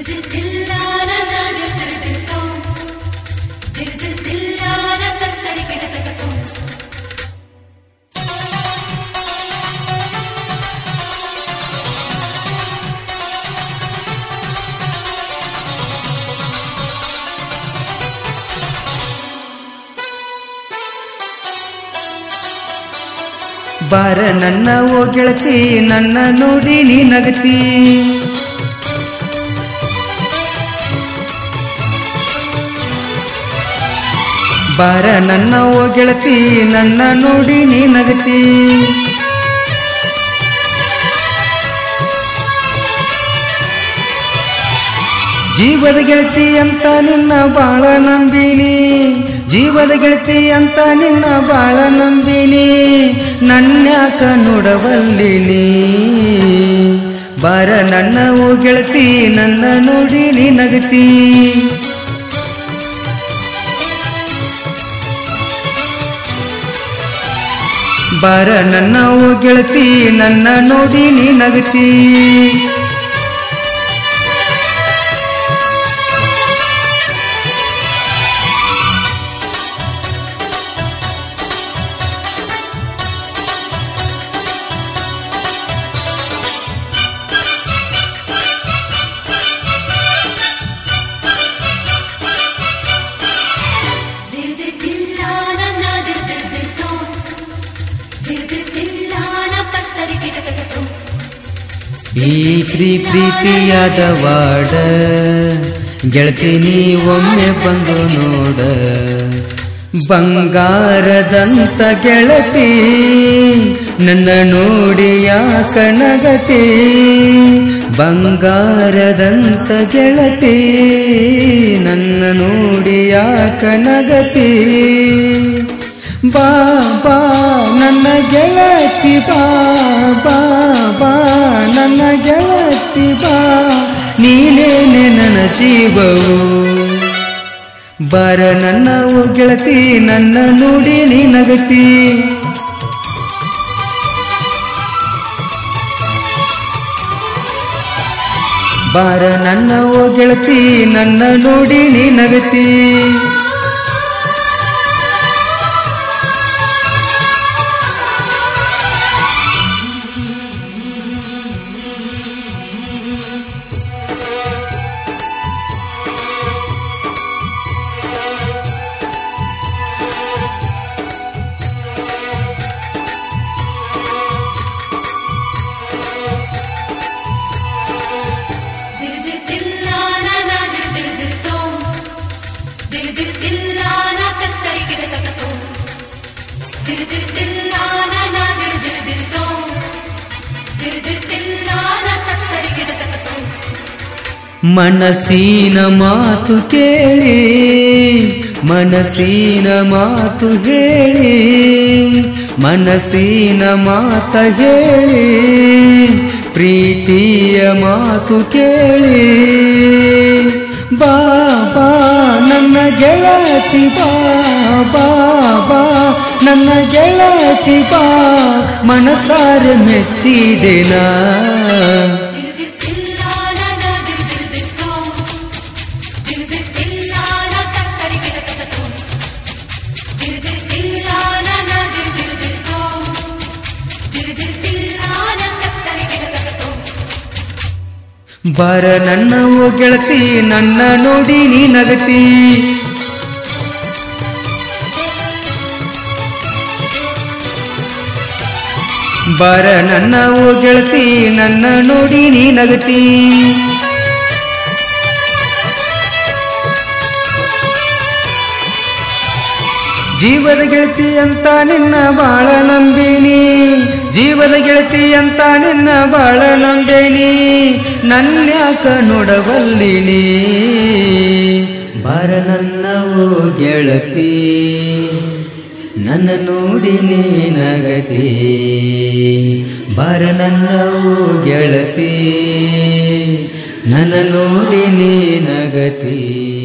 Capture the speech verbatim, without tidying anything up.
ಬಾರ ನನ್ನ ಓ ಗೆಳತಿ ನನ್ನ ನೋಡಿ ನೀ ನಗತಿ ಬಾರ ನನ್ನ ಓ ಗೆಳತಿ ನನ್ನ ನೋಡಿ ನೀ ನಗತಿ ಜೀವದ ಗೆಳತಿ ಅಂತ ನಿನ್ನ ಬಾಳ ನಂಬಿನಿ ಜೀವದ ಗೆಳತಿ ಅಂತ ನಿನ್ನ ಬಾಳ ನಂಬಿನಿ ನನ್ಯಾಕ ನೋಡವಲ್ಲಿನಿ ಬಾರ ನನ್ನ ಓ ಗೆಳತಿ ನನ್ನ ನೋಡಿ ನೀ ನಗತಿ ಬಾರ ನನ್ನ ಓ ಗೆಳತಿ ನನ್ನ ನೋಡಿ ನೀ ನಗತಿ ಈ ಪ್ರೀ ಪ್ರೀತಿಯಾದ ವಾಡ ಗೆಳತಿ ನೀ ಒಮ್ಮೆ ಬಂದು ನೋಡ ಬಂಗಾರದಂತ ಗೆಳತಿ ನನ್ನ ನೋಡಿಯ ಕಣಗತಿ ಬಂಗಾರದಂತ ಗೆಳತಿ ನನ್ನ ನೋಡಿಯ ಕಣಗತಿ ಬಾ ಬಾ ನನ್ನ ಗೆಳತಿ ಬಾ ಬಾ ಬಾ ನನ್ನ ಗೆಳತಿ ಬಾ ನೀನೇನೆ ನನ್ನ ಜೀವವು ಬಾರ ನನ್ನ ಓ ಗೆಳತಿ ನನ್ನ ನೋಡಿ ನೀ ನಗತಿ ಬಾರ ನನ್ನ ಓ ಗೆಳತಿ ನನ್ನ ನೋಡಿ ನೀ ನಗತಿ ಮನಸ್ಸಿನ ಮಾತು ಕೇಳಿ ಮನಸ್ಸಿನ ಮಾತು ಹೇಳಿ ಮನಸ್ಸಿನ ಮಾತ ಹೇಳಿ ಪ್ರೀತಿಯ ಮಾತು ಕೇಳಿ ಬಾ ಬಾ ನನ್ನ ಗೆಳತಿ ಬಾ ಬಾ ಬಾ ನನ್ನ ಗೆಳತಿ ಬಾ ಮನಸಾರ ಮೆಚ್ಚಿದೆನಾ ಬಾರ ನನ್ನ ಓ ಗೆಳತಿ ನನ್ನ ನೋಡಿ ನೀ ನಗತಿ ಬಾರ ನನ್ನ ಓ ಗೆಳತಿ ನನ್ನ ನೋಡಿ ನೀ ನಗತಿ ಜೀವದ ಗೆಳತಿ ಅಂತ ನಿನ್ನ ಬಾಳ ನಂಬಿನಿ ಜೀವದ ಗೆಳತಿ ಅಂತ ನಿನ್ನ ಬಾಳ ನಂಬಿನಿ ನನ್ಯಾಕ ನೋಡವಲ್ಲಿನಿ ಬಾರ ನನ್ನ ಓ ಗೆಳತಿ ನನ್ನ ನೋಡಿ ನೀ ನಗತಿ ಬಾರ ನನ್ನ ಓ ಗೆಳತಿ ನನ್ನ ನೋಡಿ ನೀ ನಗತಿ